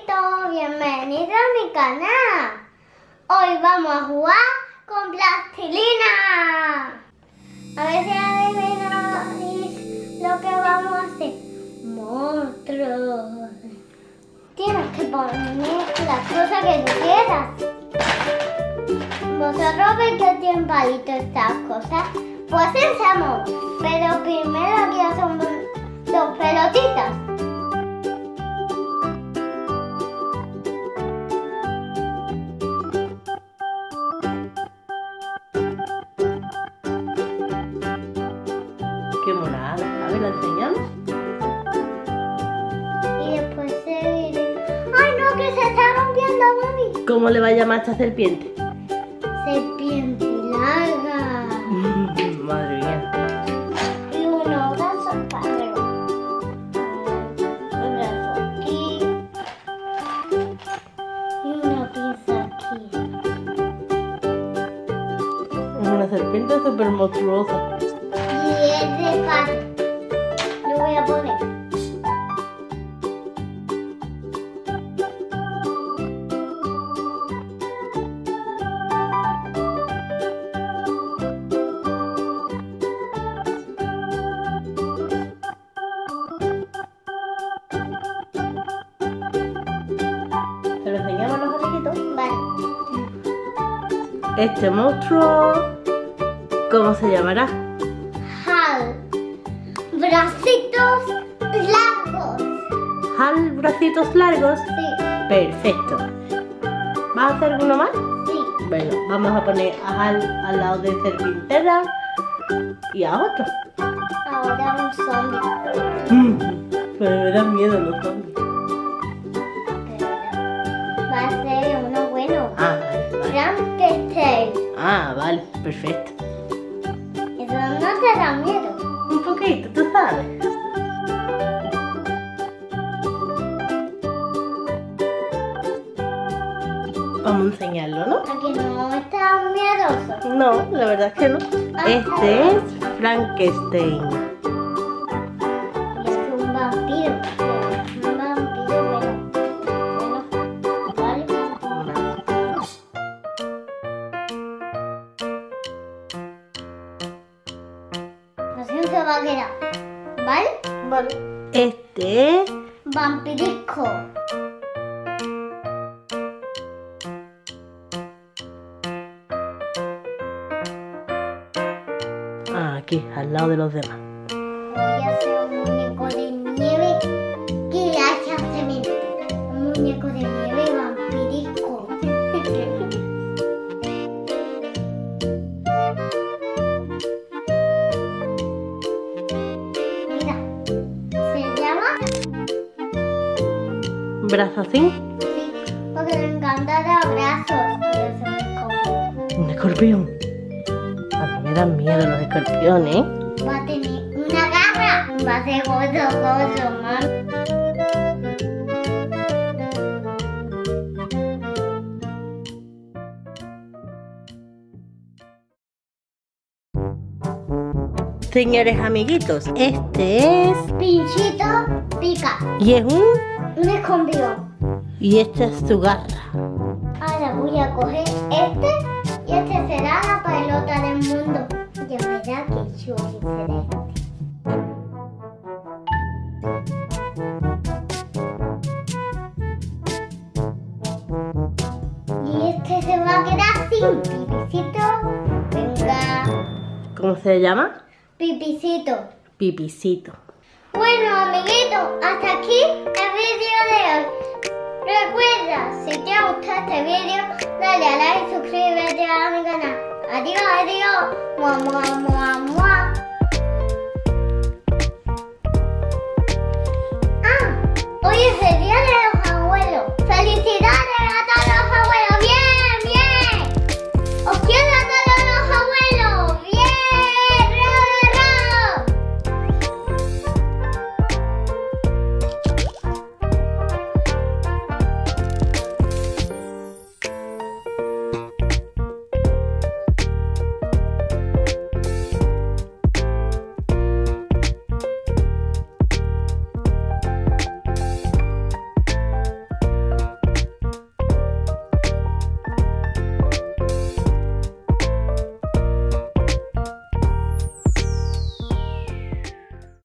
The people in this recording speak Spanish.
amiguitos, bienvenidos a mi canal. Hoy vamos a jugar con plastilina. A ver si adivináis lo que vamos a hacer. Monstruos. Tienes que poner las cosas que tú quieras. Vosotros veis que tienen palitos estas cosas. Pues empezamos. Pero primero aquí hacemos dos pelotitas. Qué monada. A ver, ¿la enseñamos? Y después seguiré. ¡Ay, no! ¡Que se está rompiendo, mami! ¿Cómo le va a llamar a esta serpiente? Serpiente larga. Madre mía. Y unos brazos para arriba. Un brazo aquí. Y una pinza aquí. Es una serpiente súper monstruosa. Y es de pato. Lo voy a poner. ¿Se lo enseñamos a los amiguitos? Vale. Este monstruo, ¿cómo se llamará? Hal. Bracitos largos. ¿Hal bracitos largos? Sí. Perfecto. ¿Vas a hacer uno más? Sí. Bueno, vamos a poner a Hal al lado de Serpintera y a otro. Ahora un zombie. Pero me dan miedo los zombies. Va a ser uno bueno. Ah, vale. Frankenstein. Ah, vale, perfecto. Eso no te da miedo. Un poquito, tú sabes. Vamos a enseñarlo, ¿no? Aquí no está miedoso. No, la verdad es que no. Este es Frankenstein. Y es un vampiro. Un vampiro bueno. Bueno, vale. Así se va a quedar. ¿Vale? Vale. Este es Vampirisco. aquí, al lado de los demás. Voy a hacer un muñeco de nieve que hacha cemento. Un muñeco de nieve vampirisco. Mira, se llama... ¿Brazosín? Sí, porque le encanta dar brazos. Y es un escorpión. Un escorpión. A mí me dan miedo los escorpiones. Va a tener una garra. Va a ser gozo, man. Señores amiguitos, este es... Pinchito pica. Y es un... Un escorpión. Y esta es su garra. Ahora voy a coger este y este será la pelota del mundo. Ya verá que chulo será este. Y este se va a quedar sin pipicito. Venga. ¿Cómo se llama? Pipicito. Pipicito. Bueno, amiguitos, hasta aquí el vídeo de hoy. Recuerda, si te ha gustado este vídeo, dale a like y suscríbete a mi canal. Adiós, adiós. Mua, mua, mua, mua. Ah, hoy es el día de